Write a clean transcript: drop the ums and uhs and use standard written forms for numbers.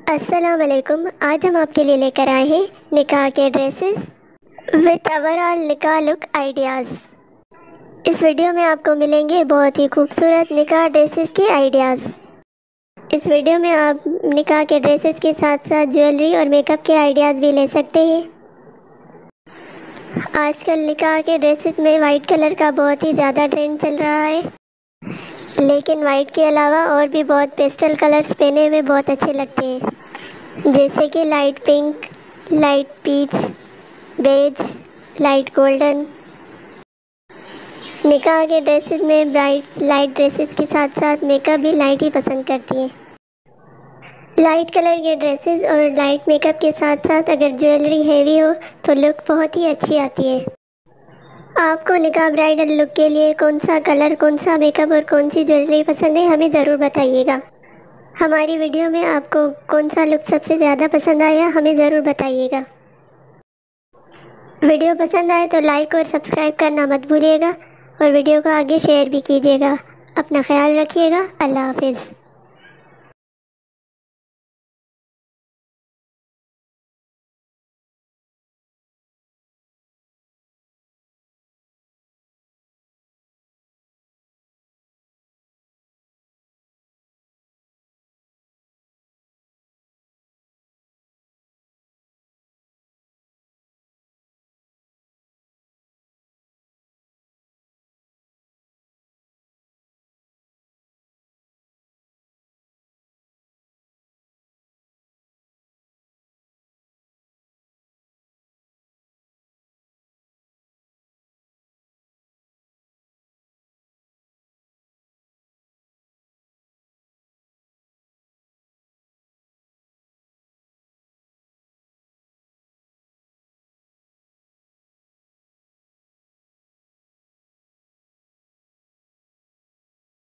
अस्सलाम वालेकुम। आज हम आपके लिए लेकर आए हैं निकाह के ड्रेसेस विद ओवरऑल निकाह लुक आइडियाज़। इस वीडियो में आपको मिलेंगे बहुत ही खूबसूरत निकाह ड्रेसेस के आइडियाज़। इस वीडियो में आप निकाह के ड्रेसेस के साथ साथ ज्वेलरी और मेकअप के आइडियाज़ भी ले सकते हैं। आजकल निकाह के ड्रेसेस में वाइट कलर का बहुत ही ज़्यादा ट्रेंड चल रहा है, लेकिन वाइट के अलावा और भी बहुत पेस्टल कलर्स पहने में बहुत अच्छे लगते हैं, जैसे कि light pink, light peach, beige, light golden. निकाह के ड्रेसेस में ब्राइड्स लाइट ड्रेसेस के साथ साथ मेकअप भी लाइट ही पसंद करती हैं। लाइट कलर के ड्रेसेस और लाइट मेकअप के साथ साथ अगर ज्वेलरी हैवी हो तो लुक बहुत ही अच्छी आती है। आपको निकाह ब्राइडल लुक के लिए कौन सा कलर, कौन सा मेकअप और कौन सी ज्वेलरी पसंद है, हमें ज़रूर बताइएगा। हमारी वीडियो में आपको कौन सा लुक सबसे ज़्यादा पसंद आया, हमें ज़रूर बताइएगा। वीडियो पसंद आए तो लाइक और सब्सक्राइब करना मत भूलिएगा और वीडियो को आगे शेयर भी कीजिएगा। अपना ख्याल रखिएगा। अल्लाह हाफिज़।